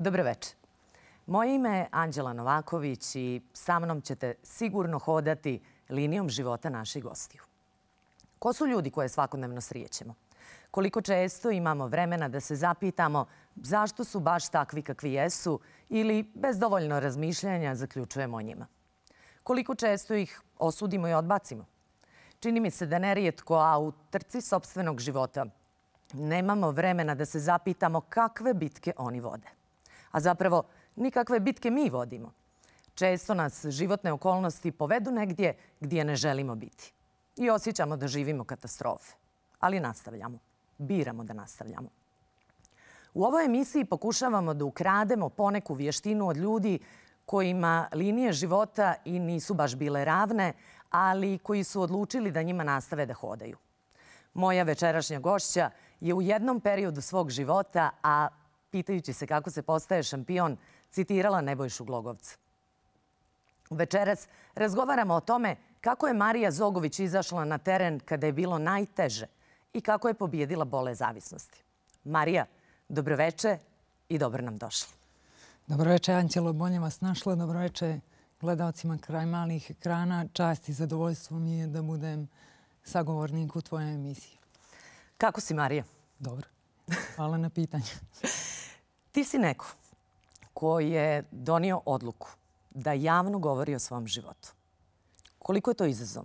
Dobro večer. Moje ime je Anđela Novaković i sa mnom ćete sigurno hodati linijom života naših gostiju. Ko su ljudi koje svakodnevno srijećemo? Koliko često imamo vremena da se zapitamo zašto su baš takvi kakvi jesu ili bez dovoljno razmišljanja zaključujemo o njima? Koliko često ih osudimo i odbacimo? Čini mi se da nerijetko, a u trci sopstvenog života nemamo vremena da se zapitamo kakve bitke oni vode. A zapravo, nikakve bitke mi vodimo. Često nas životne okolnosti povedu negdje gdje ne želimo biti. I osjećamo da živimo katastrofe. Ali nastavljamo. Biramo da nastavljamo. U ovoj emisiji pokušavamo da ukrademo poneku vještinu od ljudi kojima linije života i nisu baš bile ravne, ali koji su odlučili da njima nastave da hodaju. Moja večerašnja gošća je u jednom periodu svog života, a pitajući se kako se postaje šampion, citirala Nebojšu Glogovca. Večeras razgovaramo o tome kako je Marija Zogović izašla na teren kada je bilo najteže i kako je pobijedila bolest zavisnosti. Marija, dobroveče i dobro nam došla. Dobroveče, Anđelo, bolje vas našla. Dobroveče gledalcima kraj malih ekrana. Čast i zadovoljstvo mi je da budem sagovornik u tvojoj emisiji. Kako si, Marija? Dobro. Hvala na pitanju. Ti si neko koji je donio odluku da javno govori o svom životu. Koliko je to izazovno?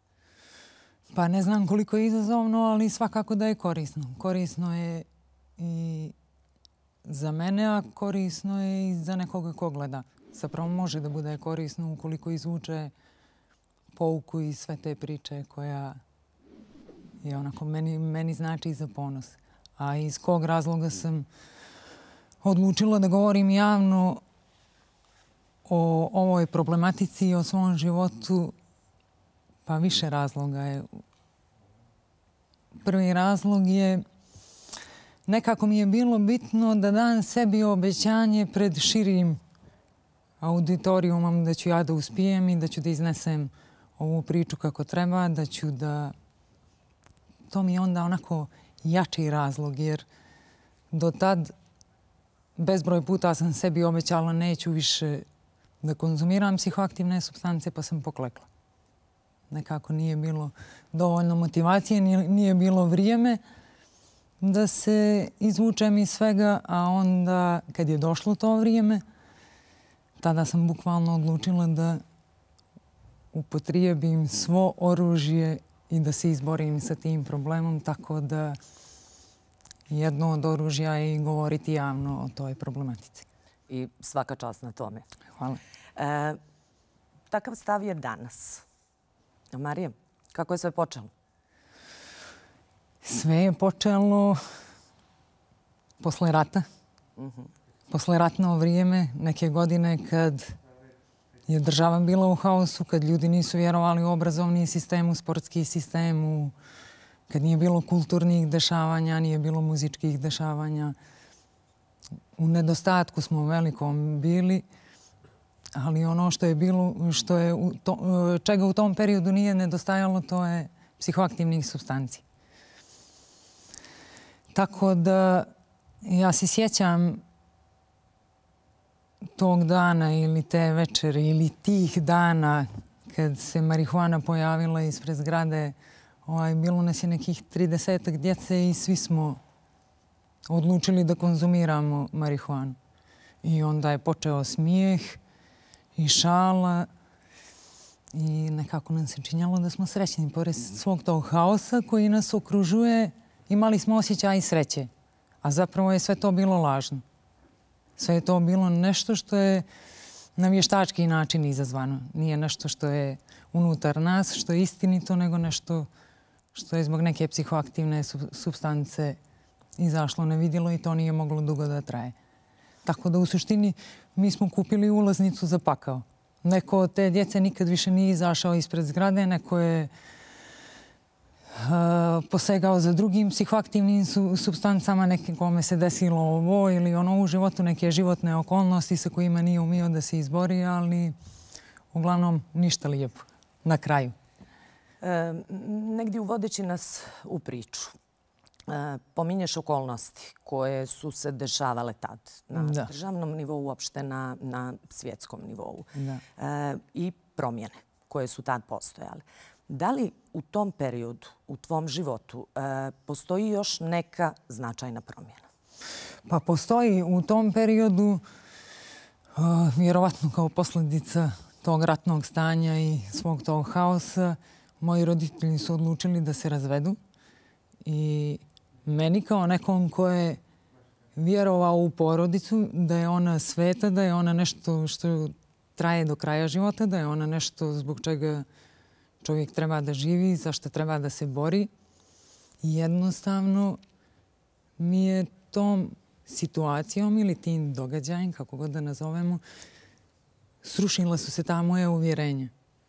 Pa ne znam koliko je izazovno, ali svakako da je korisno. Korisno je i za mene, a korisno je i za nekoga ko gleda. Zapravo može da bude korisno ukoliko izvuče pouku iz sve te priče koja je onako meni znači za ponos. A iz kog razloga sam odlučila da govorim javno o ovoj problematici i o svom životu, pa više razloga je. Prvi razlog je nekako mi je bilo bitno da dam sebi obećanje pred širim auditorijumom da ću ja da uspijem i da ću da iznesem ovu priču kako treba, da ću da... To mi je onda onako jači razlog, jer do tad bezbroj puta sam sebi obećala neću više da konzumiram psihoaktivne supstance, pa sam poklekla. Nekako nije bilo dovoljno motivacije, nije bilo vrijeme da se izvučem iz svega, a onda kad je došlo to vrijeme, tada sam bukvalno odlučila da upotrijebim svo oružje i da se izborim sa tim problemom, tako da jedno od oružja je i govoriti javno o toj problematici. I svaka čast na tome. Hvala. Takav stav je danas. Marija, kako je sve počelo? Sve je počelo posle rata. Posle ratno vrijeme, neke godine kad je država bila u haosu, kad ljudi nisu vjerovali u obrazovni sistem, u sportski sistem, kad nije bilo kulturnih dešavanja, nije bilo muzičkih dešavanja. U nedostatku smo velikom bili, ali ono što je bilo, čega u tom periodu nije nedostajalo, to je psihoaktivnih supstanci. Tako da ja se sjećam tog dana ili te večeri ili tih dana kad se marihuana pojavila ispred zgrade. Bilo nas je nekih 30 djece i svi smo odlučili da konzumiramo marihuanu. I onda je počeo smijeh i šala i nekako nam se činjalo da smo srećni. Pored svog tog haosa koji nas okružuje, imali smo osjećaj sreće. A zapravo je sve to bilo lažno. Sve je to bilo nešto što je na vještački način izazvano. Nije nešto što je unutar nas, što je istinito, nego nešto što je zbog neke psihoaktivne supstance izašlo na vidjelo i to nije moglo dugo da traje. Tako da u suštini mi smo kupili ulaznicu za pakao. Neko od te djece nikad više nije izašao ispred zgrade, neko je posegao za drugim psihoaktivnim supstancama, nekome se desilo ovo ili ono u životu, neke životne okolnosti sa kojima nije umio da se izbori, ali uglavnom ništa lijepo na kraju. Negdje uvodeći nas u priču, Pominješ okolnosti koje su se dešavale tad na Da. državnom nivou, uopšte na svjetskom nivou. Da. I promjene koje su tad postojale. Da li u tom periodu, u tvom životu, postoji još neka značajna promjena? Pa postoji u tom periodu, vjerovatno kao posljedica tog ratnog stanja i svog tog haosa, moji roditelji su odlučili da se razvedu. I meni kao nekom ko je vjerovao u porodicu, da je ona sveta, da je ona nešto što traje do kraja života, da je ona nešto zbog čega čovjek treba da živi, za što treba da se bori. I jednostavno mi je tom situacijom ili tim događajem, kako god da nazovemo, srušila su se ta moja uvjerenja.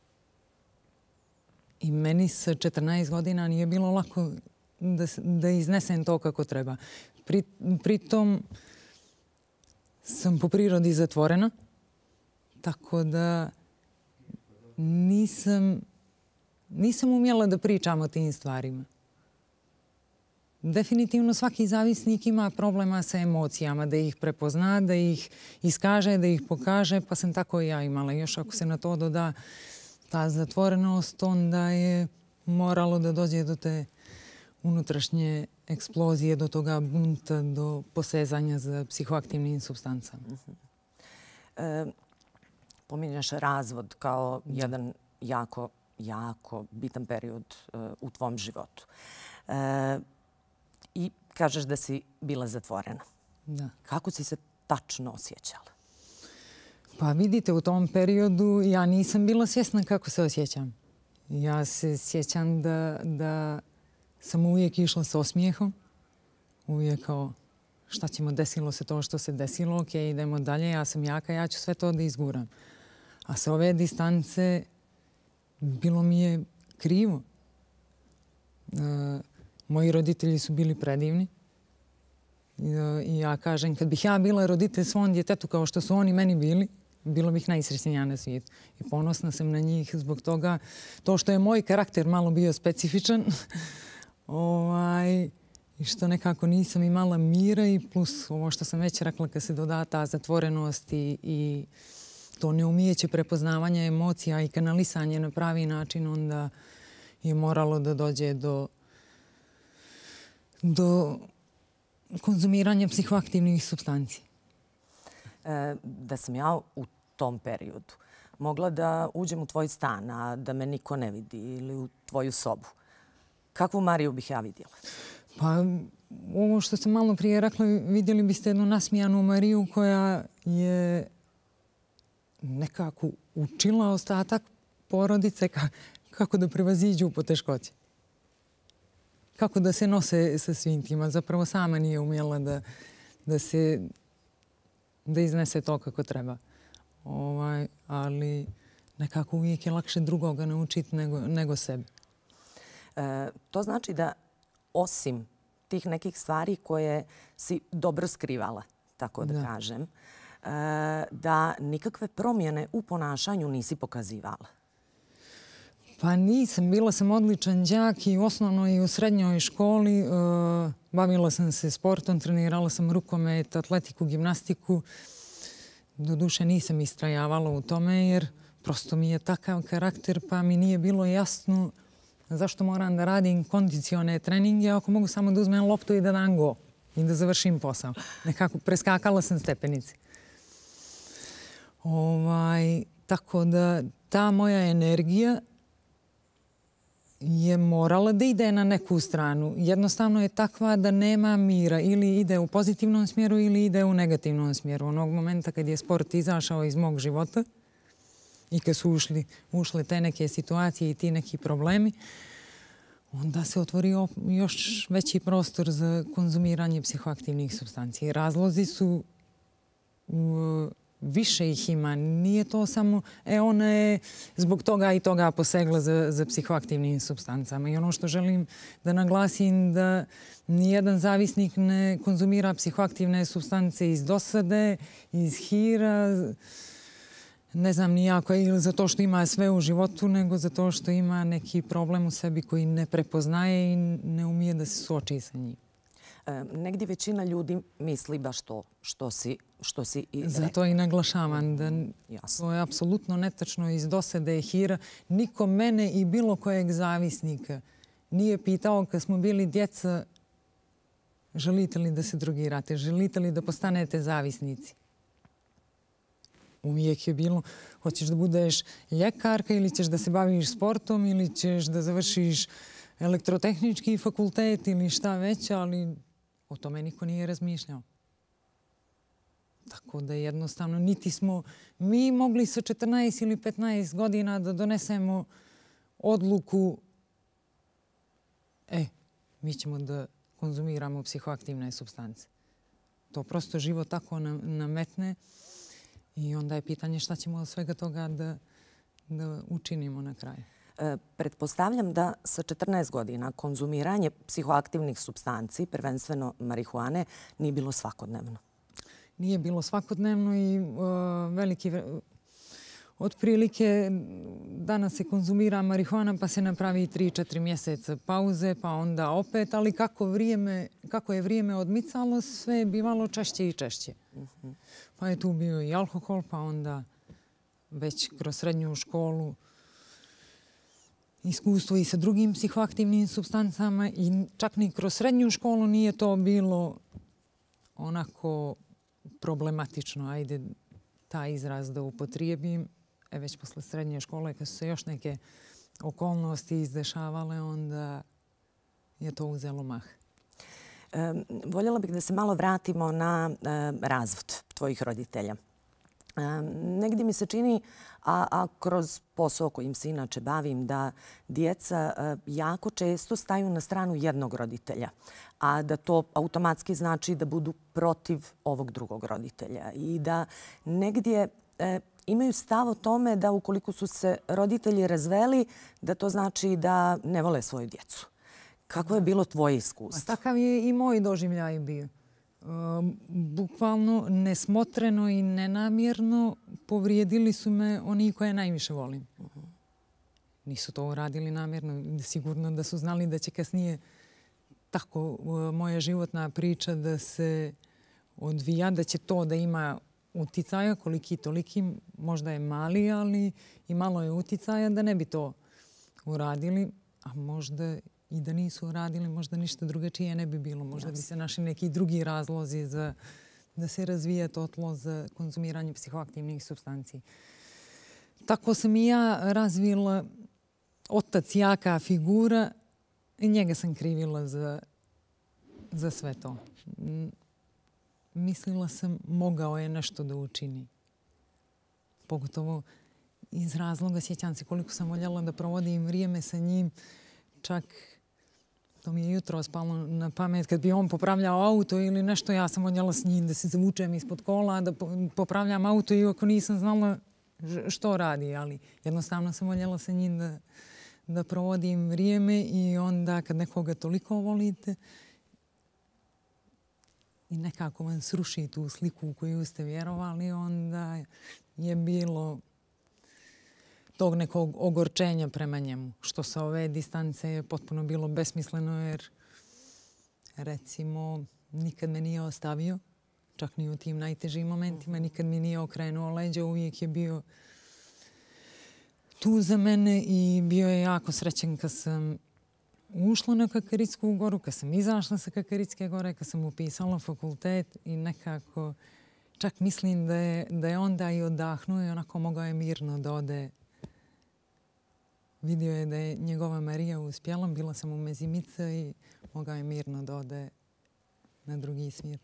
I meni sa 14 godina nije bilo lako da iznesem to kako treba. Pritom sam po prirodi zatvorena, tako da nisam umjela da pričam o tim stvarima. Definitivno svaki zavisnik ima problema sa emocijama, da ih prepozna, da ih iskaže, da ih pokaže, pa sam tako i ja imala. Još ako se na to doda ta zatvorenost, onda je moralo da dođe do te unutrašnje eksplozije, do toga bunta, do posezanja za psihoaktivnim supstancama. Pominjaš razvod kao jedan jako bitan period u tvom životu. I kažeš da si bila zatvorena. Da. Kako si se tačno osjećala? Pa vidite, u tom periodu ja nisam bila svjesna kako se osjećam. Ja se sjećam da sam uvijek išla s osmijehom. Uvijek kao šta ćemo, desilo se to što se desilo, ok, idemo dalje, ja sam jaka, ja ću sve to da izguram. A sa ove distance bilo mi je krivo. Moji roditelji su bili predivni. I ja kažem, kad bih ja bila roditelj svom djetetu kao što su oni meni bili, bilo bih najsrećnija na svijetu. I ponosna sam na njih zbog toga. To što je moj karakter malo bio specifičan i što nekako nisam imala mira i plus ovo što sam već rekla kad se doda ta zatvorenost i to neumijeće prepoznavanja emocija i kanalisanje na pravi način, onda je moralo da dođe do konzumiranja psihoaktivnih supstanci. Da sam ja u tom periodu mogla da uđem u tvoj stan, a da me niko ne vidi, ili u tvoju sobu, kakvu Mariju bih ja vidjela? Pa ovo što sam malo prije rekla, vidjeli biste jednu nasmijanu Mariju koja je nekako učila ostatak porodice kako da prevaziđu poteškoće. Kako da se nose sa svim tima. Zapravo sama nije umjela da iznese to kako treba. Ali nekako uvijek je lakše drugoga naučiti nego sebe. To znači da osim tih nekih stvari koje si dobro skrivala, tako da kažem, da nikakve promjene u ponašanju nisi pokazivala. Pa nisam. Bila sam odličan đak i u osnovnoj i u srednjoj školi. Bavila sam se sportom, trenirala sam rukomet, atletiku, gimnastiku. Doduše nisam istrajavala u tome jer prosto mi je takav karakter pa mi nije bilo jasno zašto moram da radim kondicione treninge ako mogu samo da uzmem loptu i da dam gol i da završim posao. Nekako preskakala sam stepenice. Tako da ta moja energija je morala da ide na neku stranu. Jednostavno je takva da nema mira. Ili ide u pozitivnom smjeru ili ide u negativnom smjeru. Onog momenta kad je sport izašao iz mog života i kad su ušle te neke situacije i ti neki problemi, onda se otvorio još veći prostor za konzumiranje psihoaktivnih supstanci. Razlozi su više ih ima. Nije to samo ona je zbog toga i toga posegla za psihoaktivnim supstancama. I ono što želim da naglasim da nijedan zavisnik ne konzumira psihoaktivne supstance iz dosade, iz hira. ne znam ni jako, ili zato što ima sve u životu, nego zato što ima neki problem u sebi koji ne prepoznaje i ne umije da se suoči sa njim. Negdje većina ljudi misli baš to što si i rekla. Zato i naglašavam da to je apsolutno netačno, iz dosade je hira. Niko mene i bilo kojeg zavisnika nije pitao kad smo bili djeca želite li da se drogirate, želite li da postanete zavisnici. Uvijek je bilo hoćeš da budeš ljekarka ili ćeš da se baviš sportom ili ćeš da završiš elektrotehnički fakultet ili šta već, ali o tome niko nije razmišljao. Tako da jednostavno niti smo mi mogli sa 14 ili 15 godina da donesemo odluku mi ćemo da konzumiramo psihoaktivne supstance. To prosto život tako nametne i onda je pitanje šta ćemo od svega toga da učinimo na kraju. Pretpostavljam da sa 14 godina konzumiranje psihoaktivnih supstanci, prvenstveno marihuane, nije bilo svakodnevno. Nije bilo svakodnevno i otprilike danas se konzumira marihuana pa se napravi 3-4 mjeseca pauze, pa onda opet, ali kako je vrijeme odmicalo, sve je bivalo češće i češće. Pa je tu bio i alkohol, pa onda već kroz srednju školu iskustvo i sa drugim psihoaktivnim supstancama i čak ni kroz srednju školu nije to bilo onako problematično. Ajde, taj izraz da upotrijebim. Već posle srednje škole, kad su se još neke okolnosti izdešavale, onda je to uzelo mah. Voljela bih da se malo vratimo na razvod tvojih roditelja. Negdje mi se čini, a kroz posao kojim se inače bavim, da djeca jako često staju na stranu jednog roditelja, a da to automatski znači da budu protiv ovog drugog roditelja i da negdje imaju stav o tome da ukoliko su se roditelji razveli, da to znači da ne vole svoju djecu. Kako je bilo tvoje iskustvo? Takav je i moj doživljaj bio. Bukvalno nesmotreno i nenamjerno povrijedili su me oni koje najviše volim. Nisu to uradili namjerno. Sigurno da su znali da će kasnije tako moja životna priča da se odvija, da će to da ima uticaja, koliki toliki, možda je mali, ali i malo je uticaja da ne bi to uradili, a možda i da nisu uradili, možda ništa drugačije ne bi bilo. Možda bi se našli neki drugi razlozi da se razvije to tlo za konzumiranje psihoaktivnih supstanci. Tako sam i ja razvila otac jaka figura i njega sam krivila za sve to. Mislila sam, mogao je nešto da učini. Pogotovo iz razloga, sjećam se koliko sam voljela da provodim vrijeme sa njim. Čak, to mi je jutro spalo na pamet, kad bi on popravljao auto ili nešto, ja sam voljela s njim da se zavučem ispod kola, da popravljam auto, iako nisam znala što radi. Ali jednostavno sam voljela sa njim da provodim vrijeme i onda kad nekoga toliko volite, i nekako vam sruši tu sliku u koju ste vjerovali, onda je bilo tog nekog ogorčenja prema njemu. Što sa ove distance je potpuno bilo besmisleno jer, recimo, nikad me nije ostavio, čak ni u tim najtežim momentima, nikad mi nije okrenuo leđa, uvijek je bio tu za mene i bio je jako srećen kad sam ušla na Kakaritsku goru, kad sam izašla sa Kakaritske gore, kad sam upisala fakultet i nekako čak mislim da je onda i odahnuo i onako mogao je mirno da ode. Vidio je da je njegova Marija uspjela, bila sam u Mezimica i mogao je mirno da ode na drugi svijet.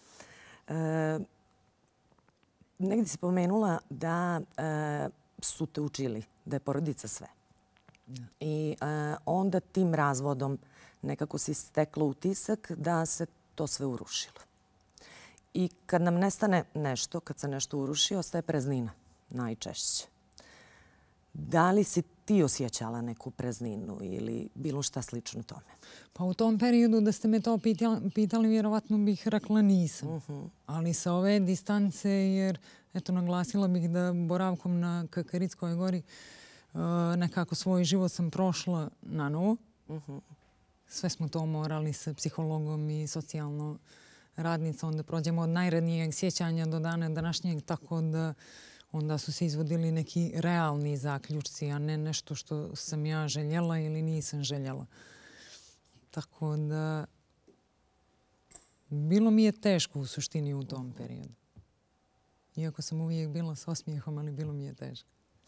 Negdje si pomenula da su te učili, da je porodica sve. I onda tim razvodom nekako si stekla utisak da se to sve urušilo. I kad nam nestane nešto, kad se nešto uruši, ostaje praznina najčešće. Da li si ti osjećala neku prazninu ili bilo šta slično tome? Pa u tom periodu da ste me to pitali, vjerovatno bih rekla nisam. Ali sa ove distance, jer eto, naglasila bih da boravkom na Kakaritskoj gori nekako svoj život sam prošla na novo. Sve smo to morali sa psihologom i socijalno radnicom da prođemo od najranijeg sjećanja do dana današnjeg, tako da onda su se izvodili neki realni zaključci, a ne nešto što sam ja željela ili nisam željela. Tako da bilo mi je teško u suštini u tom periodu. Iako sam uvijek bila s osmijehom, ali bilo mi je teško.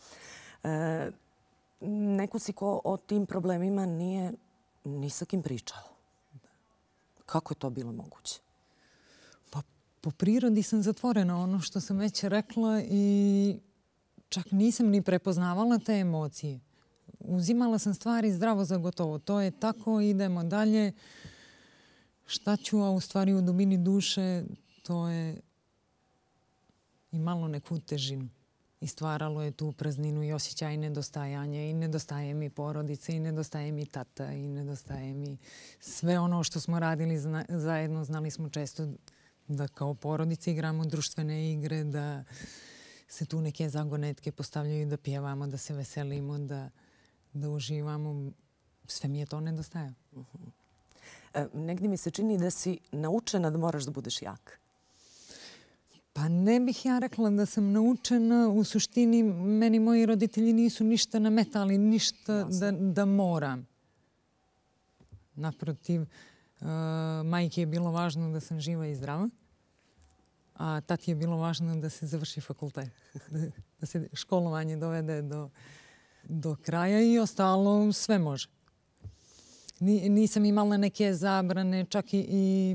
Neko si ko o tim problemima nije ni sa kim pričala. Kako je to bilo moguće? Pa po prirodi sam zatvorena, ono što sam već rekla, i čak nisam ni prepoznavala te emocije. Uzimala sam stvari zdravo za gotovo. To je tako, idemo dalje. Šta ću, a u stvari u dubini duše to je imalo neku težinu. I stvaralo je tu prazninu i osjećaj nedostajanja. I nedostaje mi porodice, i nedostaje mi tata, i nedostaje mi sve ono što smo radili zajedno. Znali smo često da kao porodice igramo društvene igre, da se tu neke zagonetke postavljaju, da pjevamo, da se veselimo, da uživamo. Sve mi je to nedostajalo. Negdje mi se čini da si naučena da moraš da budeš jak. Pa ne bih ja rekla da sam naučena. U suštini meni moji roditelji nisu ništa nametali, ništa da moram. Naprotiv, majke je bilo važno da sam živa i zdrava, a tati je bilo važno da se završi fakultet, da se školovanje dovede do kraja i ostalo sve može. Nisam imala neke zabrane, čak i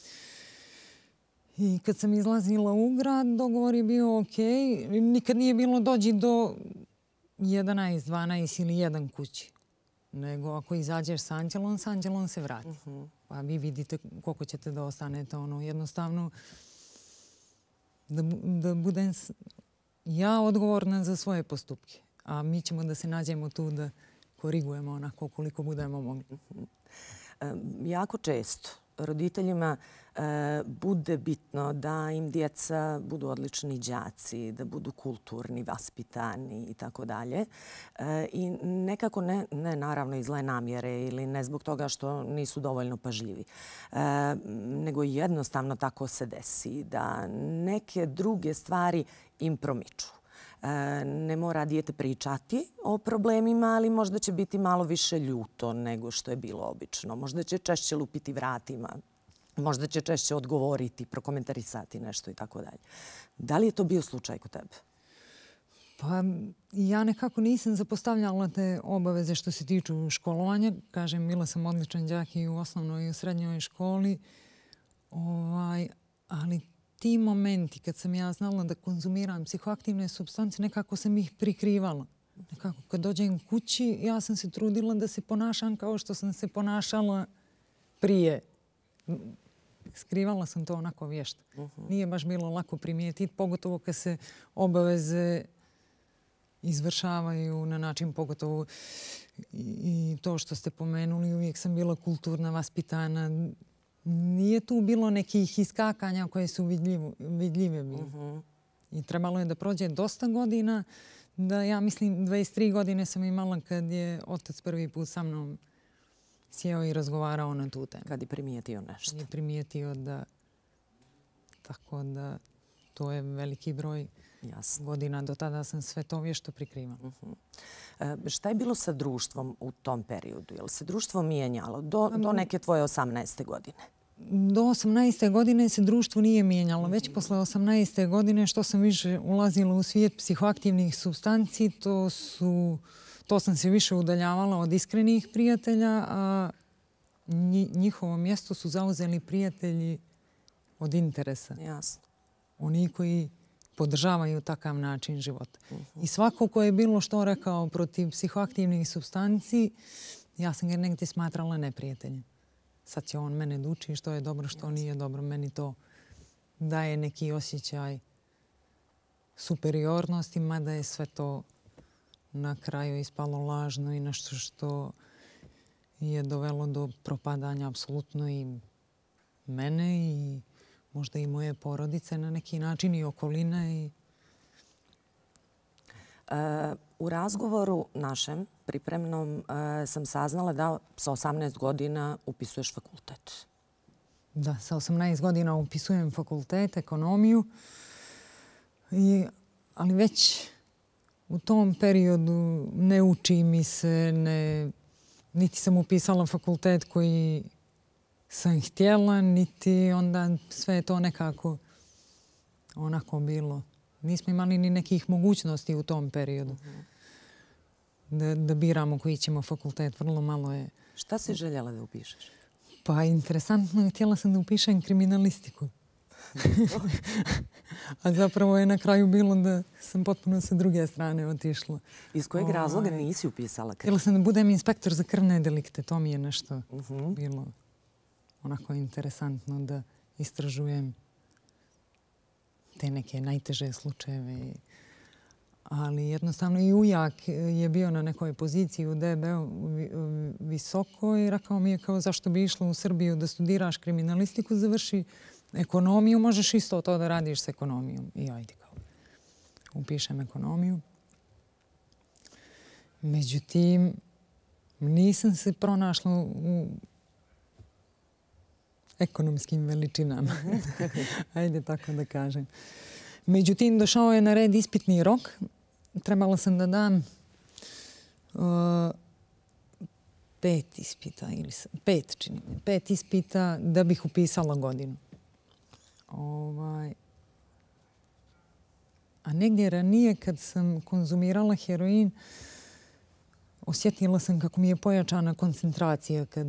kad sam izlazila u grad, dogovor je bio ok. Nikad nije bilo dođi do 11, 12 ili 1 kući. Nego ako izađeš s anđelom se vrati. Pa vi vidite koliko ćete da ostanete. Jednostavno da budem ja odgovorna za svoje postupke. A mi ćemo da se nađemo tu da korigujemo onako koliko budemo mogli. Jako često roditeljima bude bitno da im djeca budu odlični đaci, da budu kulturni, vaspitani i tako dalje. I nekako ne naravno iz zle namjere ili ne zbog toga što nisu dovoljno pažljivi, nego jednostavno tako se desi da neke druge stvari im promiču. Ne mora dijete pričati o problemima, ali možda će biti malo više ljuto nego što je bilo obično. Možda će češće lupiti vratima, možda će češće odgovoriti, prokomentarisati nešto i tako dalje. Da li je to bio slučaj kod tebe? Pa ja nekako nisam zapostavljala te obaveze što se tiču školovanja. Kažem, bila sam odličan đak i u osnovnoj i u srednjoj školi. Ali ti momenti kad sam ja znala da konzumiram psihoaktivne supstance, nekako sam ih prikrivala. Nekako kad dođem kući, ja sam se trudila da se ponašam kao što sam se ponašala prije. Skrivala sam to onako vješta. Nije baš bilo lako primijetiti, pogotovo kad se obaveze izvršavaju na način, pogotovo i to što ste pomenuli, uvijek sam bila kulturna, vaspitana. Nije tu bilo nekih iskakanja koje su vidljive bile. I trebalo je da prođe dosta godina, da ja mislim 23 godine sam imala kad je otac prvi put sa mnom sjeo i razgovarao na tu temu. Kad je primijetio nešto. Je primijetio da... Tako da to je veliki broj godina. Do tada sam sve to vješto prikrivala. Šta je bilo sa društvom u tom periodu? Je li se društvo mijenjalo do neke tvoje 18. godine? Do 18. godine se društvo nije mijenjalo. Već posle 18. godine što sam više ulazila u svijet psihoaktivnih supstanci, to sam se više udaljavala od iskrenih prijatelja, a njihovo mjesto su zauzeli prijatelji od interesa. Jasno. Oni koji podržavaju takav način života. I svako ko je bilo što rekao protiv psihoaktivnih supstanci, ja sam ga negdje smatrala neprijateljem. Sad će on mene da uči što je dobro, što nije dobro. Meni to daje neki osjećaj superiornosti, mada je sve to na kraju ispalo lažno i nešto što je dovelo do propadanja apsolutno i mene i možda i moje porodice na neki način i okoline. U razgovoru našem pripremnom sam saznala da sa 18 godina upisuješ fakultet. Da, sa 18 godina upisujem fakultet, ekonomiju. Ali već u tom periodu ne uči mi se, niti sam upisala fakultet koji sam htjela, niti onda sve je to nekako onako bilo. Nismo imali ni nekih mogućnosti u tom periodu da biramo koji ćemo fakultet. Vrlo malo je. Šta si željela da upišeš? Pa interesantno, htjela sam da upišem kriminalistiku. A zapravo je na kraju bilo da sam potpuno sa druge strane otišla. Iz kojeg razloga nisi upisala kriminalistiku? Htjela sam da budem inspektor za krvne delikte. To mi je nešto bilo onako interesantno da istražujem te neke najteže slučajeve. Ali jednostavno i ujak je bio na nekoj poziciji u DB-u visoko i rekao mi je kao zašto bi išla u Srbiju da studiraš kriminalistiku, završi ekonomiju, možeš isto to da radiš s ekonomijom. I ajde kao, upišem ekonomiju. Međutim, nisam se pronašla u ekonomskim veličinama. Ajde tako da kažem. Međutim, došao je na red ispitni rok. Trebala sam da dam 5 ispita, ili 5 čini mi, 5 ispita da bih upisala godinu. A negdje ranije kad sam konzumirala heroin, osjetila sam kako mi je pojačana koncentracija kad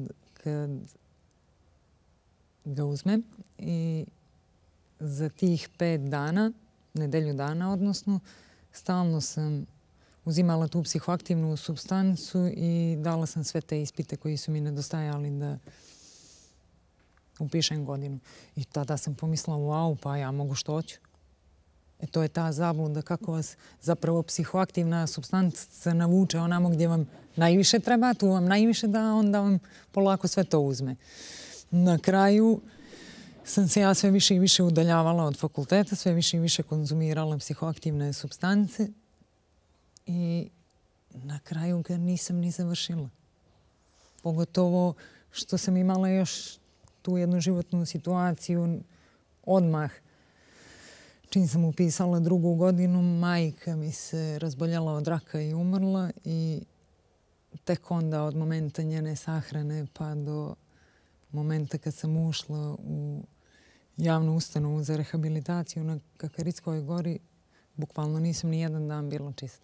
ga uzmem. I za tih 5 dana, nedelju dana odnosno, stalno sam uzimala tu psihoaktivnu supstancu i dala sam sve te ispite koji su mi nedostajali da upišem godinu. I tada sam pomislila, wow, pa ja mogu što hoću. To je ta zabluda kako vas zapravo psihoaktivna supstanca navuče onamo gdje vam najviše treba, tu vam najviše da, onda vam polako sve to uzme. Na kraju sam se ja sve više i više udaljavala od fakulteta, sve više i više konzumirala psihoaktivne supstance i na kraju ga nisam ni završila. Pogotovo što sam imala još tu jednu životnu situaciju odmah. Čim sam upisala 2. godinu, majka mi se razboljela od raka i umrla i tek onda od momenta njene sahrane pa do momenta kad sam ušla u javnu ustanovu za rehabilitaciju na Kakaritskoj gori, bukvalno nisam ni jedan dan bila čista.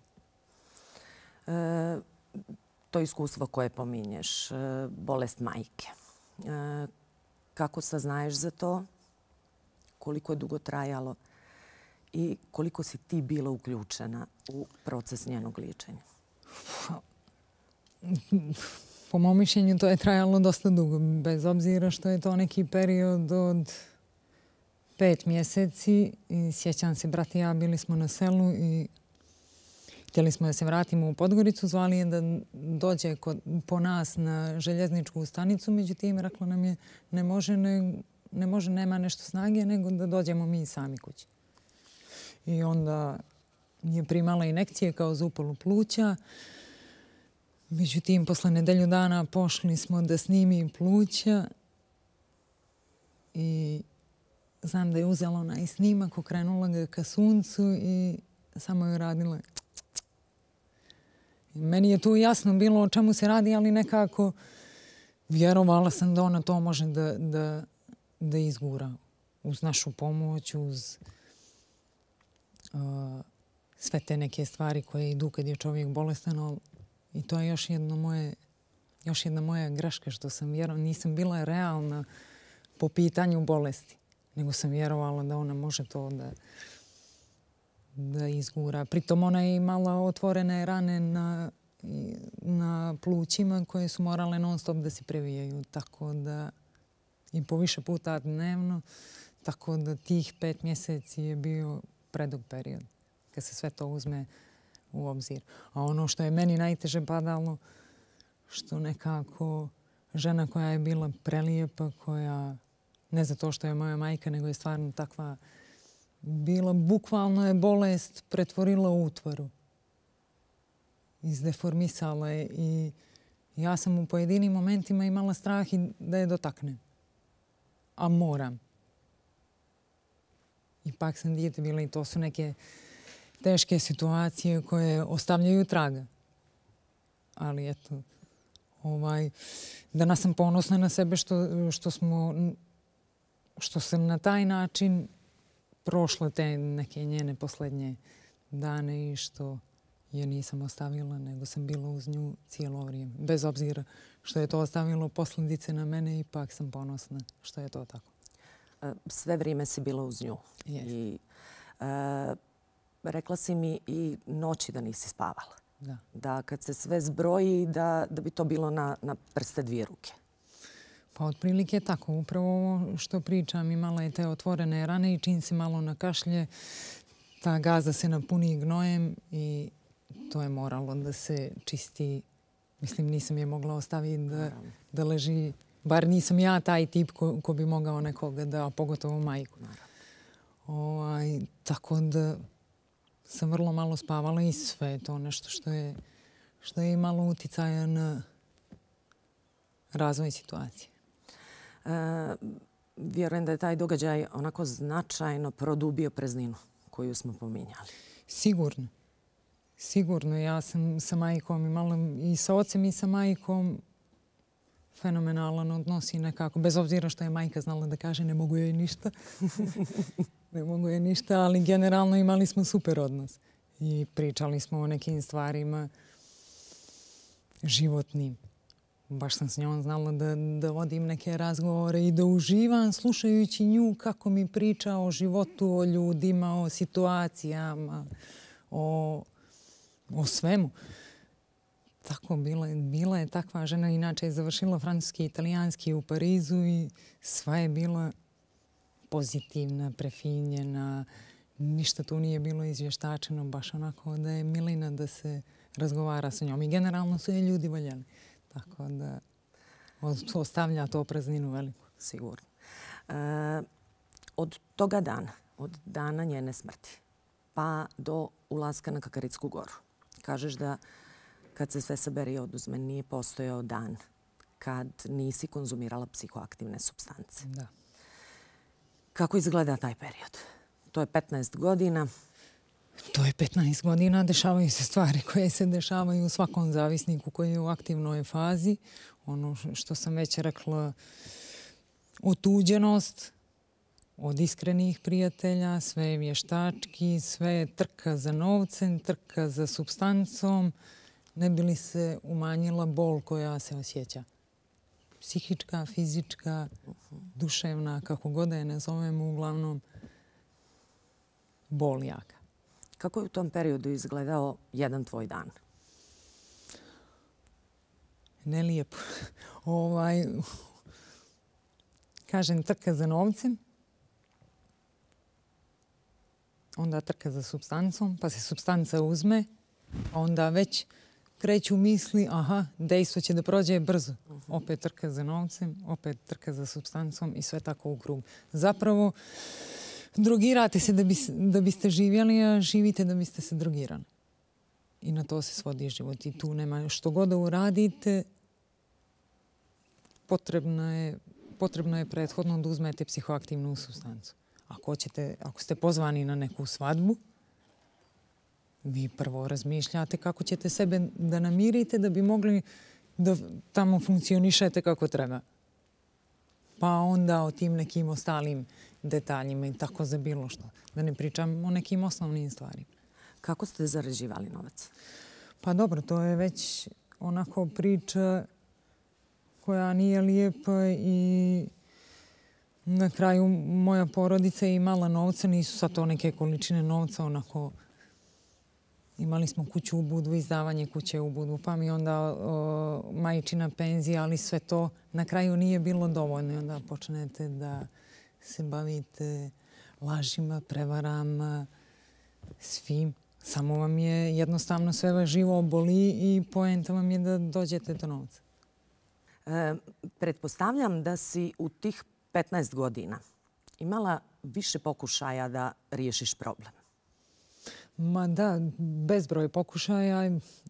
To iskustvo koje pominješ, bolest majke. Kako saznaješ za to? Koliko je dugo trajalo? I koliko si ti bila uključena u proces njenog liječenja? Po mom mišljenju to je trajalo dosta dugo, bez obzira što je to neki period od 5 mjeseci. I sjećam se, brat i ja bili smo na selu i htjeli smo da se vratimo u Podgoricu, zvali je da dođe po nas na željezničku stanicu, međutim rekla nam je ne može, nema nešto snage, nego da dođemo mi sami kući. I onda je primala injekcije kao za upalu pluća. Međutim, posle nedelju dana pošli smo da snimi pluća i znam da je uzela onaj snimak, okrenula ga ka suncu i samo je radila. Meni je tu jasno bilo o čemu se radi, ali nekako vjerovala sam da ona to može da izgura uz našu pomoć, uz sve te neke stvari koje idu kad je čovjek bolestan. I to je još jedna moja greška što nisam bila realna po pitanju bolesti, nego sam vjerovala da ona može to da izgura. Pritom ona je imala otvorene rane na plućima koje su morale non stop da se previjaju, tako da i po više puta dnevno, tako da tih 5 mjeseci je bio predug period kad se sve to uzme u obzir. A ono što je meni najteže padalo, što nekako žena koja je bila prelijepa, koja ne zato što je moja majka, nego je stvarno takva bila, bukvalno je bolest pretvorila u utvaru. izdeformisale i ja sam u pojedinim momentima imala strah i da je dotaknem. A moram. Ipak sam dijete bila i to su neke teške situacije koje ostavljaju traga. Ali eto, danas sam ponosna na sebe što sam na taj način prošla te neke njene posljednje dane i što je nisam ostavila, nego sam bila uz nju cijelo vrijeme. Bez obzira što je to ostavilo posljedice na mene, ipak sam ponosna što je to tako. Sve vrijeme si bila uz nju. Yes. I rekla si mi i noći da nisi spavala. Da. Da kad se sve zbroji, da bi to bilo na prste dvije ruke. Pa otprilike tako. Upravo ovo što pričam, imala je te otvorene rane i čim se malo nakašlje, ta gaza se napuni gnojem i to je moralo da se čisti. Mislim, nisam je mogla ostaviti da leži. Bar nisam ja taj tip ko bi mogao nekoga da, pogotovo majku. Tako da sam vrlo malo spavala i sve je to nešto što je imalo uticaja na razvoj situacije. Vjerujem da je taj događaj onako značajno produbio prazninu koju smo pominjali. Sigurno. Sigurno. Ja sam sa majkom imala i sa ocem i sa majkom fenomenalan odnos i nekako, bez obzira što je majka znala da kaže ne mogu joj ništa. Ne mogu joj ništa, ali generalno imali smo super odnos. I pričali smo o nekim stvarima životnim. Baš sam s njom znala da vodim neke razgovore i da uživam slušajući nju kako mi priča o životu, o ljudima, o situacijama, o svemu. Tako, bila je takva žena. Inače je završila francuski i italijanski u Parizu i sva je bila pozitivna, prefinjena. Ništa tu nije bilo izvještačeno, baš onako da je milina da se razgovara sa njom. I generalno su je ljudi voljeli. Tako da ostavlja to prazninu veliku. Sigurno. Od toga dana, od dana njene smrti, pa do ulaska na Kakaritsku goru, kažeš da kad se sve sabere i oduzme, nije postojao dan kad nisi konzumirala psihoaktivne supstance. Da. Kako izgleda taj period? To je 15 godina. To je 15 godina. Dešavaju se stvari koje se dešavaju u svakom zavisniku koji je u aktivnoj fazi. Ono što sam već rekla, otuđenost od iskrenih prijatelja, sve je vještački, sve je trka za novcem, trka za supstancom, ne bi li se umanjila bol koja se osjeća. Psihička, fizička, duševna, kako god da je ne zovemo, uglavnom bol jaka. Kako je u tom periodu izgledao jedan tvoj dan? Nelijepo. Kažem, trka za novcem, onda trka za supstancom, pa se supstanca uzme, a onda već kreću misli, aha, dejstvo će da prođe brzo. Opet trka za novcem, opet trka za supstancom i sve tako u krug. Zapravo, drogirate se da biste živjeli, a živite da biste se drogirali. I na to se svodi život. I tu nema što god da uradite, potrebno je prethodno da uzmete psihoaktivnu supstancu. Ako ste pozvani na neku svadbu, vi prvo razmišljate kako ćete sebe da namirite da bi mogli da tamo funkcionišete kako treba. Pa onda o tim nekim ostalim detaljima i tako za bilo što. Da ne pričam o nekim osnovnim stvarima. Kako ste zarađivali novac? Pa dobro, to je već onako priča koja nije lijepa i na kraju moja porodica je imala novca, nisu sad to neke količine novca, onako imali smo kuću u Budvu, izdavanje kuće u Budvu, pa mi onda majčina penzija, ali sve to na kraju nije bilo dovoljno. I onda počnete da se bavite lažima, prevarama, svim. Samo vam je jednostavno sve vas živo boli i poenta vam je da dođete do novca. Pretpostavljam da si u tih 15 godina imala više pokušaja da riješiš problem. Ma da, bezbroj pokušaja.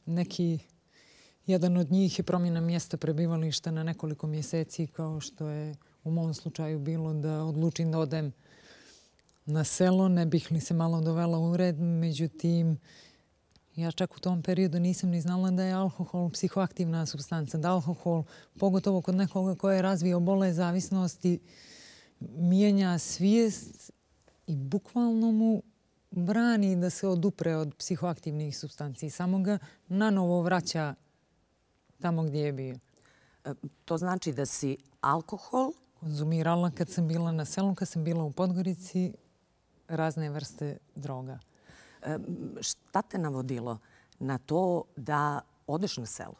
Jedan od njih je promjena mjesta prebivališta na nekoliko mjeseci, kao što je u mom slučaju bilo da odlučim da odem na selo, ne bih li se malo dovela u red. Međutim, ja čak u tom periodu nisam ni znala da je alkohol psihoaktivna supstanca. Da alkohol, pogotovo kod nekoga ko je razvio bolest zavisnosti, mijenja svijest i bukvalno mu brani da se odupre od psihoaktivnih supstanci. Samo ga nanovo vraća tamo gdje je bio. To znači da si alkohol konzumirala kad sam bila na selu, kad sam bila u Podgorici, razne vrste droga. Šta te navodilo na to da odeš na selo?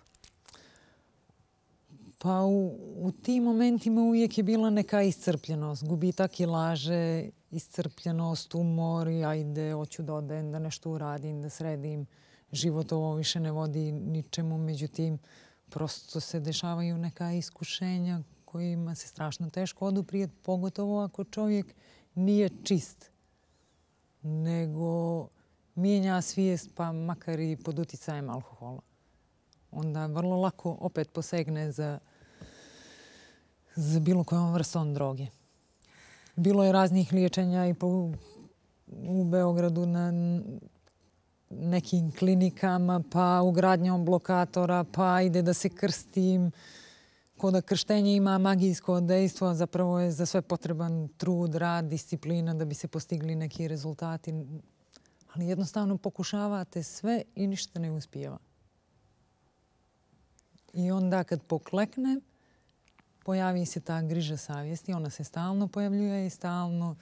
Pa u tim momentima uvijek je bila neka iscrpljenost, gubitak kilaže, iscrpljenost, umor, ajde, hoću da odem, da nešto uradim, da sredim. Život ovo više ne vodi ničemu, međutim, prosto se dešavaju neka iskušenja kojima se strašno teško oduprijeti, pogotovo ako čovjek nije čist, nego mijenja svijest, pa makar i pod uticajem alkohola. Onda vrlo lako opet posegne za bilo kojom vrstom droge. Bilo je raznih liječenja i u Beogradu na nekim klinikama, pa ugradnjom blokatora, pa ide da se krstim. Kod krštenja ima magijsko dejstvo, a zapravo je za sve potreban trud, rad, disciplina da bi se postigli neki rezultati. Ali jednostavno pokušavate sve i ništa ne uspijeva. I onda kad poklekne, pojavi se ta griža savjesti. Ona se stalno pojavljuje i stalno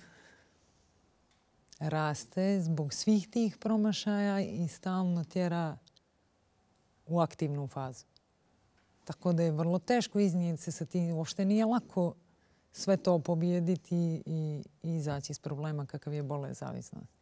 raste zbog svih tih promašaja i stalno tjera u aktivnu fazu. Tako da je vrlo teško iznijeti se sa tim. Uopšte nije lako sve to pobijediti i izaći iz problema kakav je bolest zavisnosti.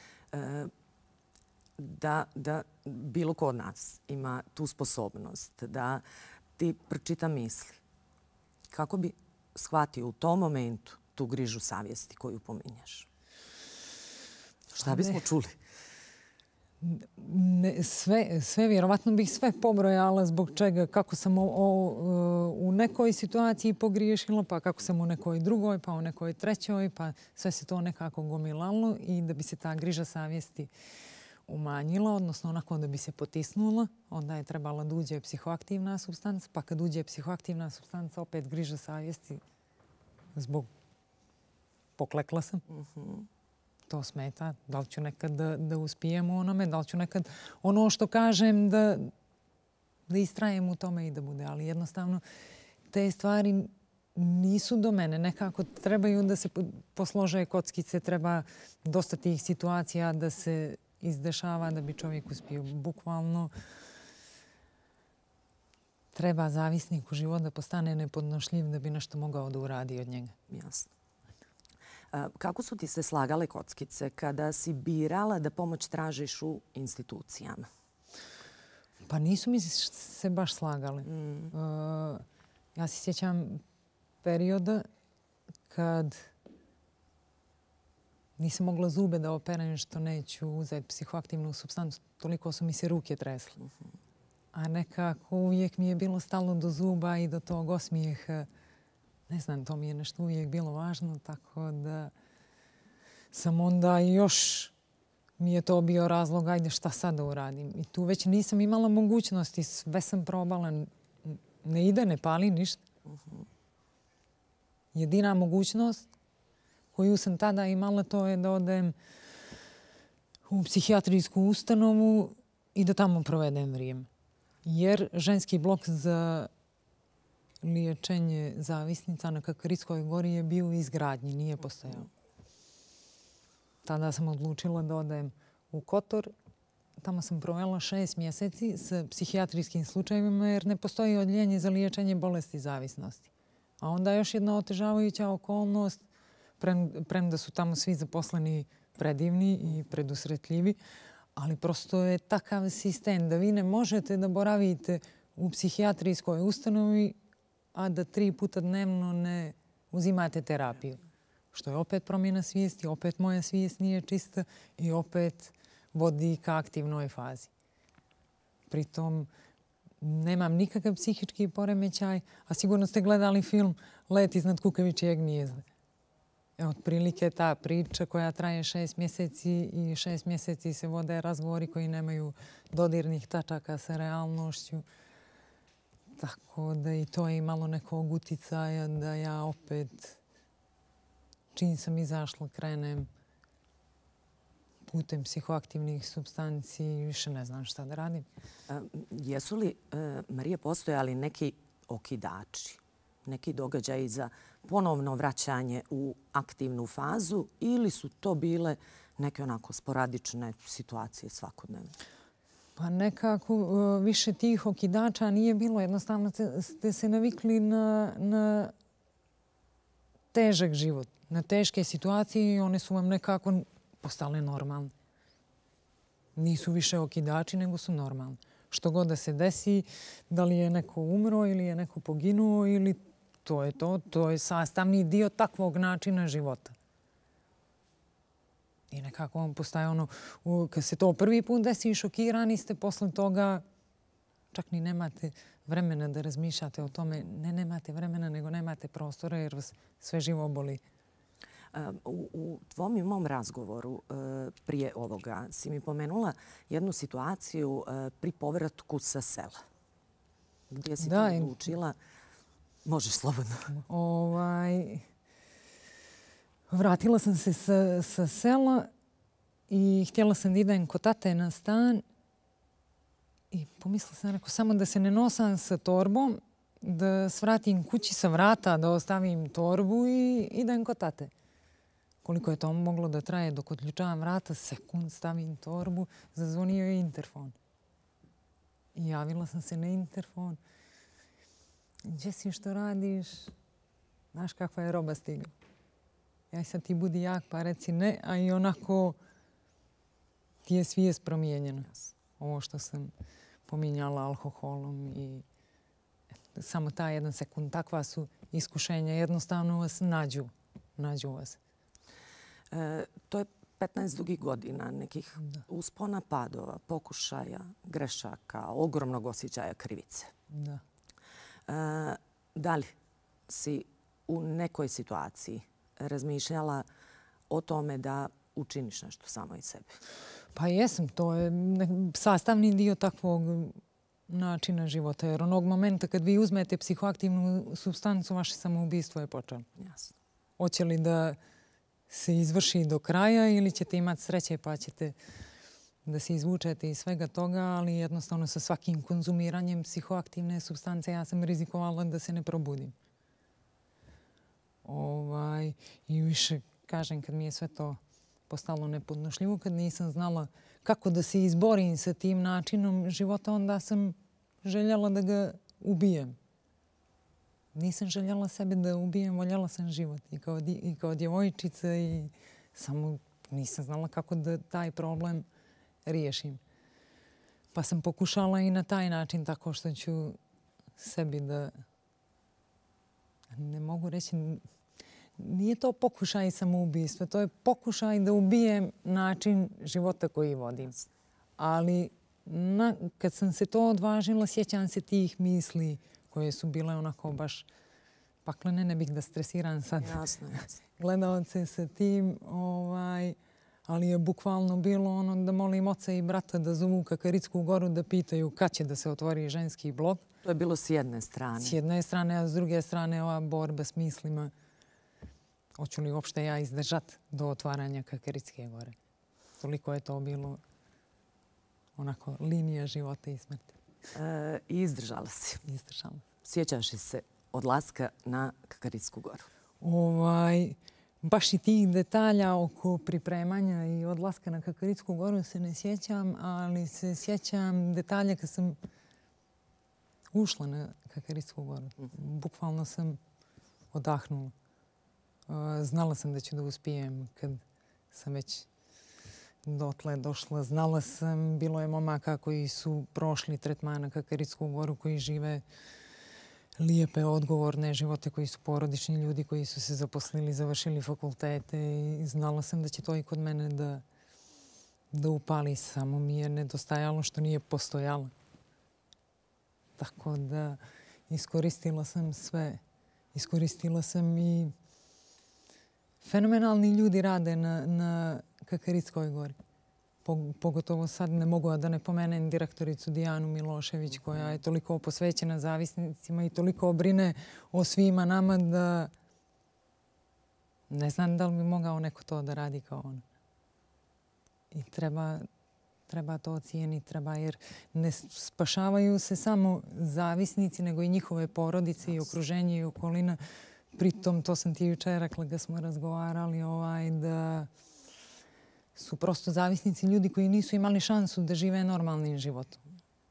Da bilo ko od nas ima tu sposobnost da ti pročita misli, kako bi shvatio u tom momentu tu grižu savjesti koju pominješ? Šta bismo čuli? Sve, vjerovatno bih sve pobrojala zbog čega, kako sam u nekoj situaciji pogriješila, pa kako sam u nekoj drugoj, pa u nekoj trećoj, pa sve se to nekako gomilalo i da bi se ta griža savjesti umanjila, odnosno onako da bi se potisnula, onda je trebala da uđe psihoaktivna supstanca, pa kad uđe psihoaktivna supstanca, opet griža savjesti zbog poklekla sam. To smeta. Da li ću nekad da uspijem u onome, da li ću nekad ono što kažem da istrajem u tome i da bude. Ali jednostavno te stvari nisu do mene. Nekako trebaju da se poslože kockice, treba dosta tih situacija da se izdešava da bi čovjek uspio. Bukvalno treba zavisnik u život da postane nepodnošljiv da bi nešto mogao da uradi od njega. Jasno. Kako su ti se slagale kockice kada si birala da pomoć tražiš u institucijama? Pa nisu mi se baš slagale. Ja se sjećam perioda kad nisam mogla zube da operem što neću uzeti psihoaktivnu supstancu. Toliko su mi se ruke tresle. A nekako uvijek mi je bilo stalo do zuba i do tog osmijeha. Ne znam, to mi je nešto uvijek bilo važno, tako da sam onda još mi je to bio razlog, ajde šta sad da uradim. I tu već nisam imala mogućnosti, sve sam probala, ne ide, ne pali ništa. Jedina mogućnost koju sam tada imala to je da odem u psihijatrijsku ustanovu i da tamo provedem vrijeme. Jer ženski blok za liječenje zavisnica na Kakaritskoj gori je bio u izgradnji, nije postojao. Tada sam odlučila da odem u Kotor. Tamo sam provela 6 mjeseci sa psihijatrijskim slučajevima jer ne postoji odjeljenje za liječenje bolesti zavisnosti. A onda još jedna otežavajuća okolnost, premda su tamo svi zaposleni predivni i predusretljivi, ali prosto je takav sistem da vi ne možete da boravite u psihijatrijskoj ustanovi a da 3 puta dnevno ne uzimate terapiju. Što je opet promjena svijesti, opet moja svijest nije čista i opet vodi ka aktivnoj fazi. Pritom nemam nikakav psihički poremećaj, a sigurno ste gledali film Let iznad kukavičjeg gnijezda. Otprilike ta priča koja traje 6 mjeseci i 6 mjeseci se vode razgovori koji nemaju dodirnih tačaka sa realnošću. Tako da i to je imalo nekog uticaja da ja opet, čim sam izašla, krenem putem psihoaktivnih supstanci i više ne znam šta da radim. Jesu li, Marija, postojali neki okidači, neki događaji za ponovno vraćanje u aktivnu fazu ili su to bile neke onako sporadične situacije svakodnevne? Pa nekako više tih okidača nije bilo. Jednostavno ste se navikli na težak život, na teške situacije i one su vam nekako postale normalne. Nisu više okidači, nego su normalne. Što god da se desi, da li je neko umro ili je neko poginuo ili to je to. To je sastavni dio takvog načina života. I nekako vam postaje ono, kad se to prvi put desi, šokirani ste, posle toga čak ni nemate vremena da razmišljate o tome. Ne nemate vremena, nego nemate prostora jer vas sve živo boli. U tvom i mom razgovoru prije ovoga si mi pomenula jednu situaciju pri povratku sa sela. Gdje si ti odlučila? Možeš slobodno. Vratila sam se sa sela i htjela sam da idem kod tate na stan. I pomislila sam, rekao, samo da se ne nosam sa torbom, da svratim kući sa vrata, da ostavim torbu i idem kod tate. Koliko je to moglo da traje dok otključavam vrata, sekund stavim torbu, zazvonio je interfon. I javila sam se na interfon. Gdje si, što radiš? Znaš kakva je roba stigla. Ja sad ti budi jak pa reci ne, a i onako ti je svijest promijenjena. Ovo što sam pominjala alkoholom i samo ta jedan sekund. Takva su iskušenja. Jednostavno vas nađu vas. To je 15 dugih godina nekih uspona, padova, pokušaja, grešaka, ogromnog osjećaja krivice. Da. Da li si u nekoj situaciji razmišljala o tome da učiniš nešto samo iz sebe? Pa jesam. To je sastavni dio takvog načina života. Jer onog momenta kad vi uzmete psihoaktivnu supstancu, vaše samoubistvo je počelo. Jasno. Hoće li da se izvrši do kraja ili ćete imati sreće pa ćete da se izvučete iz svega toga, ali jednostavno sa svakim konzumiranjem psihoaktivne supstance ja sam rizikovala da se ne probudim. I više, kažem, kad mi je sve to postalo nepodnošljivo, kad nisam znala kako da se izborim sa tim načinom života, onda sam željela da ga ubijem. Nisam željela sebe da ubijem, voljela sam život i kao djevojčica i samo nisam znala kako da taj problem riješim. Pa sam pokušala i na taj način tako što ću sebi da... Ne mogu reći... Nije to pokušaj samoubistva, to je pokušaj da ubijem način života koji vodim. Ali kad sam se to odvažila, sjećam se tih misli koje su bile onako baš paklene, ne bih da stresiram sad. Jasno. Gledalce sa tim, ali je bukvalno bilo ono da molim oca i brata da zovu Kakaritsku goru da pitaju kad će da se otvori ženski blok. To je bilo s jedne strane. S jedne strane, a s druge strane ova borba s mislima. Hoću li uopšte ja izdržati do otvaranja Kakaritske gore? Toliko je to bilo onako linija života i smrti. I izdržala si. Izdržala. Sjećaš li se odlaska na Kakaritsku goru? Baš i tih detalja oko pripremanja i odlaska na Kakaritsku goru se ne sjećam, ali se sjećam detalja kad sam ušla na Kakaritsku goru. Bukvalno sam odahnula. Znala sam da ću da uspijem kad sam već dotle došla. Znala sam, bilo je momaka koji su prošli tretman na Kakaritsku goru, koji žive lijepe, odgovorne živote, koji su porodični ljudi, koji su se zaposlili, završili fakultete i znala sam da će to i kod mene da upali. Samo mi je nedostajalo što nije postojala. Tako da iskoristila sam sve. Iskoristila sam i fenomenalni ljudi rade na Kakaritskoj gori. Pogotovo sad ne mogu a da ne pomenem direktoricu Dijanu Milošević koja je toliko posvećena zavisnicima i toliko brine o svima nama da ne znam da li bi mogao neko to da radi kao ona. I treba to ocijeniti, jer ne spašavaju se samo zavisnici, nego i njihove porodice i okruženje i okolina. Pritom, to sam ti jučer rekla kad smo razgovarali, da su prosto zavisnici ljudi koji nisu imali šansu da žive normalnim životom.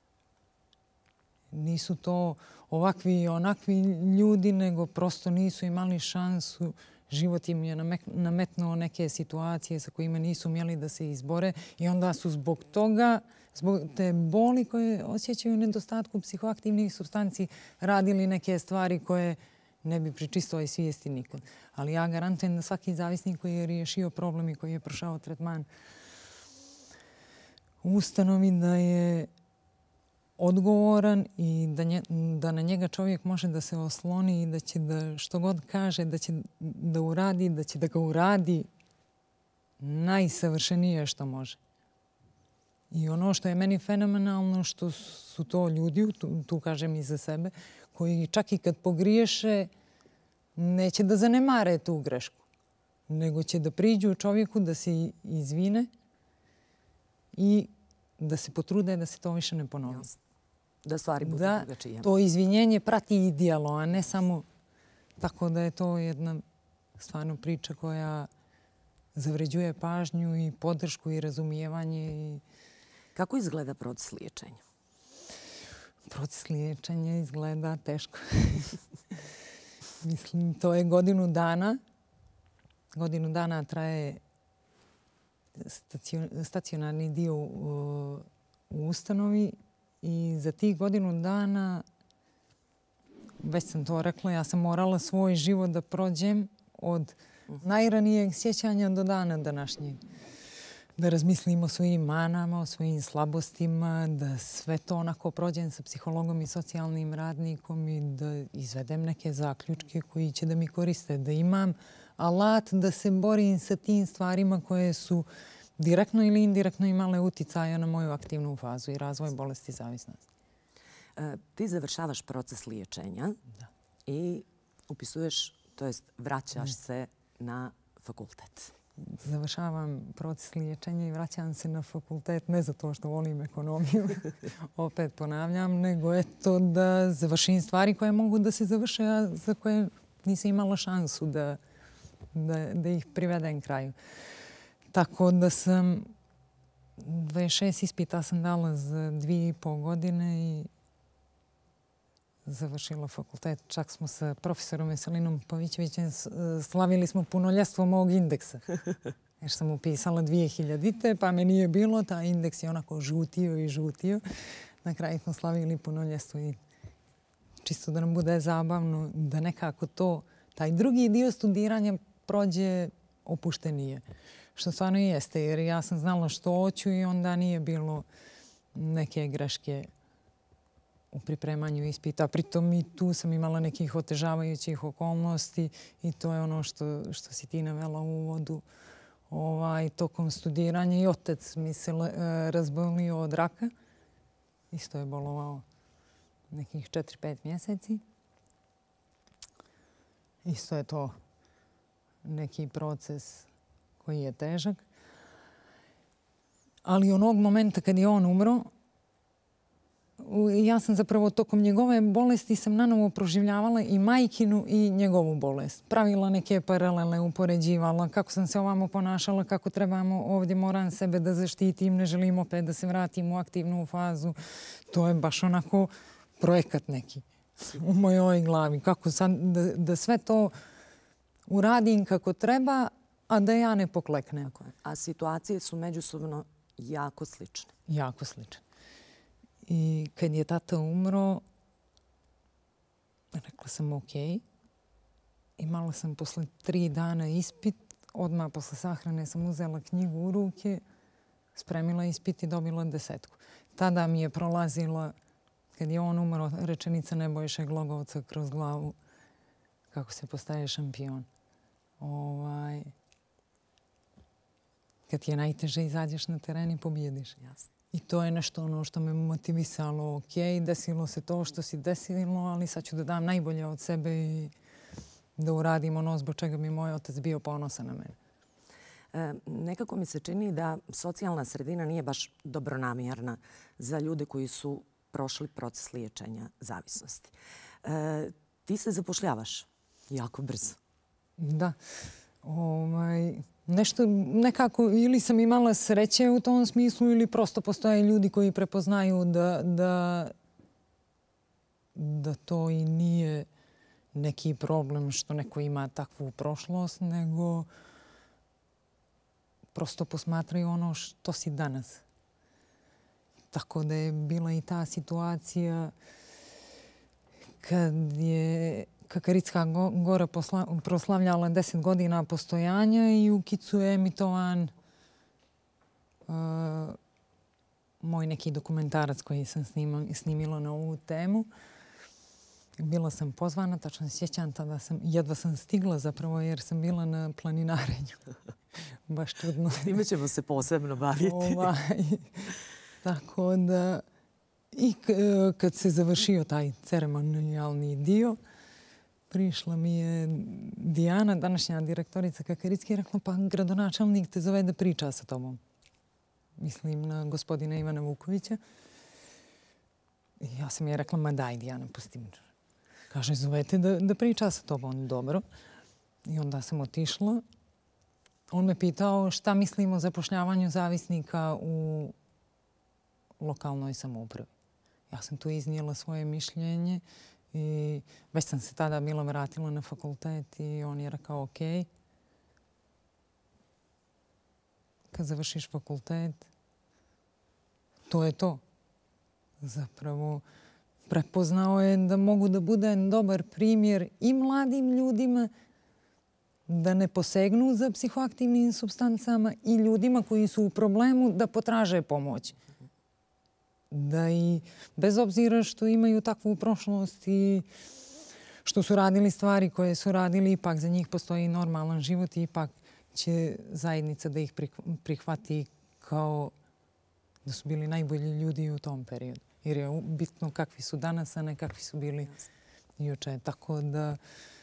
Nisu to ovakvi i onakvi ljudi, nego prosto nisu imali šansu. Život im je nametnuo neke situacije sa kojima nisu umjeli da se izbore i onda su zbog toga, zbog te boli koje osjećaju nedostatku psihoaktivnih supstanci, radili neke stvari koje ne bi pri čistoj svijesti nikad. Ali ja garantujem da svaki zavisnik koji je riješio problem i koji je prošao tretman u ustanovi da je odgovoran i da na njega čovjek može da se osloni i da će da što god kaže da će da uradi, da će da ga uradi najsavršenije što može. I ono što je meni fenomenalno, što su to ljudi, tu kažem i za sebe, koji čak i kad pogriješe neće da zanemare tu grešku, nego će da priđu čovjeku da se izvine i da se potrude da se to više ne ponovi. Da stvari budu drugačije. Da to izvinjenje prati i dijelo, a ne samo tako da je to jedna stvarno priča koja zavređuje pažnju i podršku i razumijevanje. Kako izgleda proces liječenja? Proces liječenja izgleda teško. Mislim, to je godinu dana. Godinu dana traje stacionarni dio u ustanovi i za tih godinu dana, već sam to rekla, ja sam morala svoj život da prođem od najranijeg sjećanja do dana današnjeg. Da razmislim o svojim manama, o svojim slabostima, da sve to onako prođem sa psihologom i socijalnim radnikom i da izvedem neke zaključke koji će da mi koriste. Da imam alat da se borim sa tim stvarima koje su direktno ili indirektno imale uticaja na moju aktivnu fazu i razvoj bolesti zavisnosti. Ti završavaš proces liječenja i upisuješ, to jest vraćaš se na fakultet. Završavam proces liječenja i vraćam se na fakultet ne zato što volim ekonomiju, opet ponavljam, nego eto da završim stvari koje mogu da se završe, a za koje nisam imala šansu da ih privedem kraju. Tako da sam 26 ispita sam dala za 2,5 godine i završila fakultet. Čak smo sa profesorom Veselinom Pavićevićem slavili smo punoljetstvo mog indeksa. Jer sam upisala 2000-te, pa me nije bilo. Taj indeks je onako žutio i žutio. Na kraju smo slavili punoljetstvo i čisto da nam bude zabavno da nekako to, taj drugi dio studiranja prođe opuštenije. Što stvarno i jeste, jer ja sam znala što hoću i onda nije bilo neke greške u pripremanju ispita. Pritom i tu sam imala nekih otežavajućih okolnosti i to je ono što si ti navela u uvodu. Tokom studiranja i otac mi se razbolio od raka. Isto je bolovao nekih 4-5 mjeseci. Isto je to neki proces koji je težak. Ali onog momenta kad je on umro, ja sam zapravo tokom njegove bolesti sam nanovo proživljavala i majkinu i njegovu bolest. Pravila neke paralele, upoređivala kako sam se ovamo ponašala, kako trebamo ovdje, moram sebe da zaštitim, ne želim opet da se vratim u aktivnu fazu. To je baš onako projekat neki u mojoj glavi. Kako sad da sve to uradim kako treba, a da ja ne pokleknem. A situacije su međusobno jako slične. Jako slične. I kad je tata umro, rekla sam ok. Imala sam posle 3 dana ispit. Odmah posle sahrane sam uzela knjigu u ruke, spremila ispit i dobila 10. Tada mi je prolazila, kad je on umro, rečenica Nebojše Glogovca kroz glavu kako se postaje šampion. Kad ti je najteže, izađeš na teren i pobjediš. Jasno. I to je nešto ono što me motivisalo. Ok, desilo se to što si desilo, ali sad ću da dam najbolje od sebe i da uradim ono zbog čega bi moj otac bio ponosan na mene. Nekako mi se čini da socijalna sredina nije baš dobronamjerna za ljude koji su prošli proces liječenja zavisnosti. Ti se zapošljavaš jako brzo. Da. Nešto nekako ili sam imala sreće u tom smislu ili prosto postoje ljudi koji prepoznaju da to i nije neki problem što neko ima takvu prošlost, nego prosto posmatraju ono što si danas. Tako da je bila i ta situacija kad je Kakaritska gora proslavljala 10 godina postojanja i u Kicu je emitovan moj neki dokumentarac koji sam snimila na ovu temu. Bila sam pozvana, tačno se sjećam, tada jedva sam stigla zapravo jer sam bila na planinarenju. Baš čudno. Time ćemo se posebno baviti. Tako da, i kad se završio taj ceremonijalni dio, prišla mi je Dijana, današnja direktorica Kakaritske, i rekla, pa gradonačelnik te zove da priča sa tobom. Mislim na gospodina Ivana Vukovića. I ja sam je rekla, ma daj Dijana, pusti mi. Kaže, zovete da priča sa tobom. Dobro. I onda sam otišla. On me pitao šta mislim o zapošljavanju zavisnika u lokalnoj samoupravi. Ja sam tu iznijela svoje mišljenje i već sam se tada bila vratila na fakultet i on je rekao ok. Kad završiš fakultet, to je to. Zapravo, prepoznao je da mogu da budem dobar primjer i mladim ljudima da ne posegnu za psihoaktivnim supstancama i ljudima koji su u problemu da potraže pomoć. Da i bez obzira što imaju takvu prošlost i što su radili stvari koje su radili, ipak za njih postoji normalan život i ipak će zajednica da ih prihvati kao da su bili najbolji ljudi u tom periodu. Jer je bitno kakvi su danas, a ne kakvi su bili juče. Tako da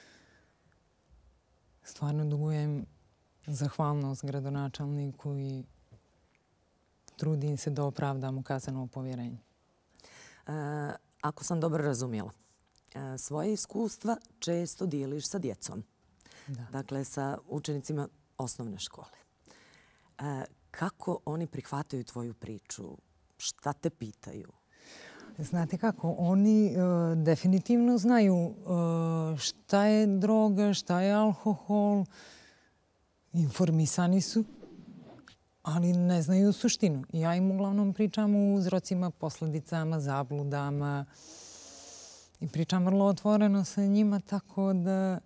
stvarno dugujem zahvalnost gradonačelniku i trudim se da opravdam ukazano povjerenje. Ako sam dobro razumjela, svoje iskustva često dijeliš sa djecom. Da. Dakle, sa učenicima osnovne škole. Kako oni prihvataju tvoju priču? Šta te pitaju? Znate kako, oni definitivno znaju šta je droga, šta je alkohol, informisani su, ali ne znaju suštinu. Ja im uglavnom pričam o uzrocima, posljedicama, zabludama i pričam vrlo otvoreno sa njima, tako da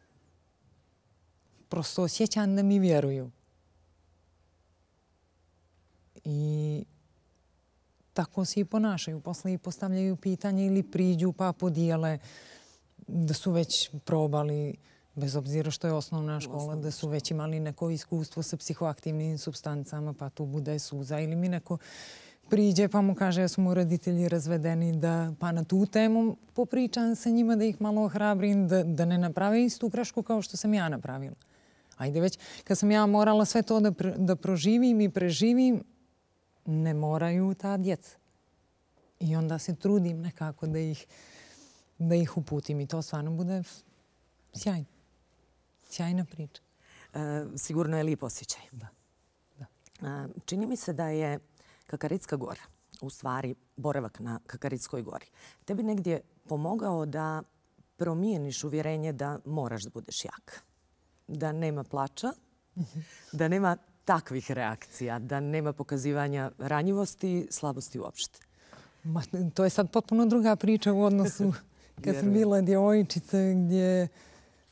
prosto osjećam da mi vjeruju. I tako se i ponašaju. Posle i postavljaju pitanje ili priđu pa podijele da su već probali, bez obzira što je osnovna škola, da su već imali neko iskustvo sa psihoaktivnim supstancama, pa tu bude suza. Ili mi neko priđe pa mu kaže da su mu roditelji razvedeni, da pa na tu temu popričam sa njima, da ih malo ohrabrim, da ne naprave istu grešku kao što sam ja napravila. Ajde već, kad sam ja morala sve to da proživim i preživim, ne moraju ta djeca. I onda se trudim nekako da ih uputim. I to stvarno bude sjajno. Sjajna priča. Sigurno je lijep osjećaj. Da. Čini mi se da je Kakaritska gora, u stvari boravak na Kakaritskoj gori, tebi negdje pomogao da promijeniš uvjerenje da moraš da budeš jak. Da nema plača, da nema takvih reakcija, da nema pokazivanja ranjivosti, slabosti uopšte. To je sad potpuno druga priča u odnosu kad sam bila djevojčica gdje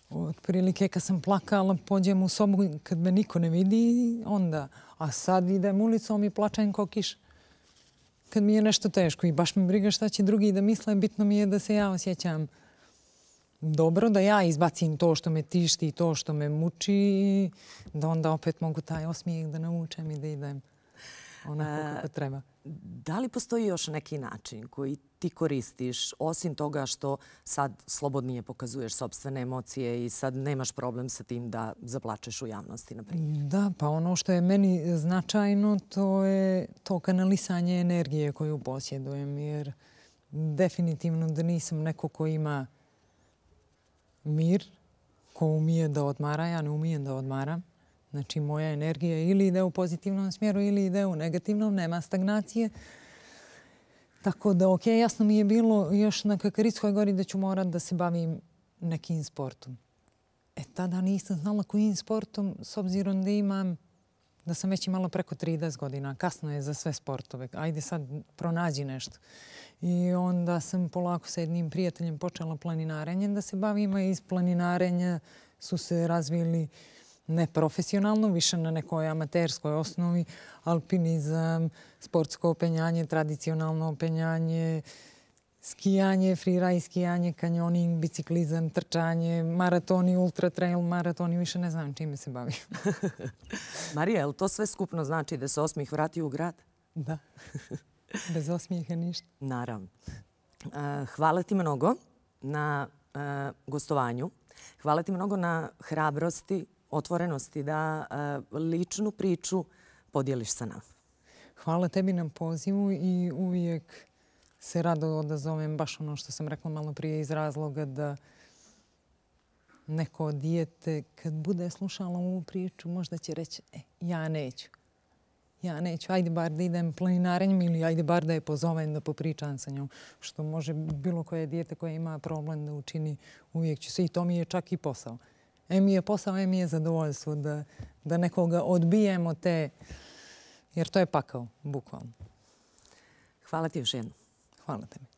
otprilike kad sam plakala, pođem u sobu kad me niko ne vidi, onda. A sad idem ulicom i plačem kao kiš. Kad mi je nešto teško i baš me briga šta će drugi da misle, bitno mi je da se ja osjećam dobro, da ja izbacim to što me tišti, to što me muči i da onda opet mogu taj osmijeh da navučem i da idem onako kako treba. Da li postoji još neki način koji ti koristiš, osim toga što sad slobodnije pokazuješ sopstvene emocije i sad nemaš problem sa tim da zaplačeš u javnosti, na primjer? Da, pa ono što je meni značajno, to je to kanalisanje energije koju posjedujem, jer definitivno da nisam neko ko ima mir, ko umije da odmara, ja ne umijem da odmaram. Znači, moja energija ili ide u pozitivnom smjeru ili ide u negativnom, nema stagnacije. Tako da, jasno mi je bilo još na Kakaritskoj gori da ću morat da se bavim nekim sportom. Tada nisam znala kojim sportom, s obzirom da sam već imala preko 30 godina. Kasno je za sve sportove. Ajde sad pronađi nešto. I onda sam polako sa jednim prijateljem počela planinarenjem da se bavim, a iz planinarenja su se razvili neprofesionalno, više na nekoj amaterskoj osnovi, alpinizam, sportsko openjanje, tradicionalno openjanje, skijanje, freeride skijanje, kanjoning, biciklizam, trčanje, maratoni, ultra trail maratoni, više ne znam čime se bavim. Marija, je li to sve skupno znači da se osmijeh vrati u grad? Da. Bez osmijeha ništa. Naravno. Hvala ti mnogo na gostovanju. Hvala ti mnogo na hrabrosti, otvorenosti da ličnu priču podijeliš sa nama. Hvala tebi na pozivu i uvijek se rado odazovem baš ono što sam rekla malo prije iz razloga da neko dijete kad bude slušalo ovu priču možda će reći ja neću. Ja neću, ajde bar da idem planinarenjem ili ajde bar da je pozovem da popričam sa njom. Što može bilo koje dijete koje ima problem da učini, uvijek ću se. I to mi je čak i posao. Mi je posao, mi je zadovoljstvo da nekoga odbijemo te, jer to je pakao, bukvalno. Hvala ti još jednom. Hvala tebi.